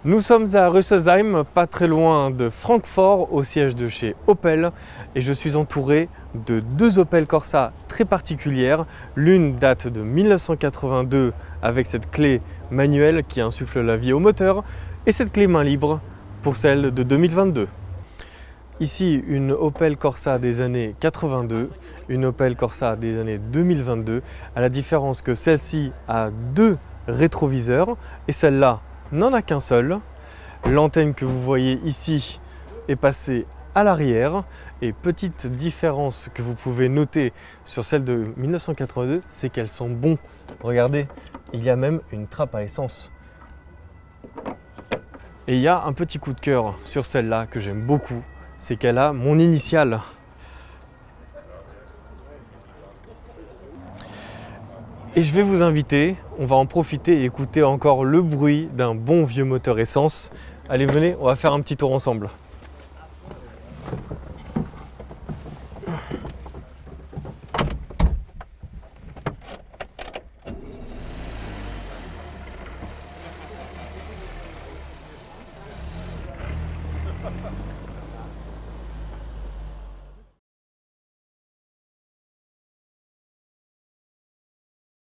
Nous sommes à Rüsselsheim, pas très loin de Francfort, au siège de chez Opel, et je suis entouré de deux Opel Corsa très particulières. L'une date de 1982 avec cette clé manuelle qui insuffle la vie au moteur, et cette clé main libre pour celle de 2022. Ici, une Opel Corsa des années 82, une Opel Corsa des années 2022, à la différence que celle-ci a deux rétroviseurs et celle-là n'en a qu'un seul. L'antenne que vous voyez ici est passée à l'arrière et petite différence que vous pouvez noter sur celle de 1982, c'est qu'elles sont bonnes. Regardez, il y a même une trappe à essence. Et il y a un petit coup de cœur sur celle-là que j'aime beaucoup, c'est qu'elle a mon initiale. Et je vais vous inviter, on va en profiter et écouter encore le bruit d'un bon vieux moteur essence. Allez, venez, on va faire un petit tour ensemble.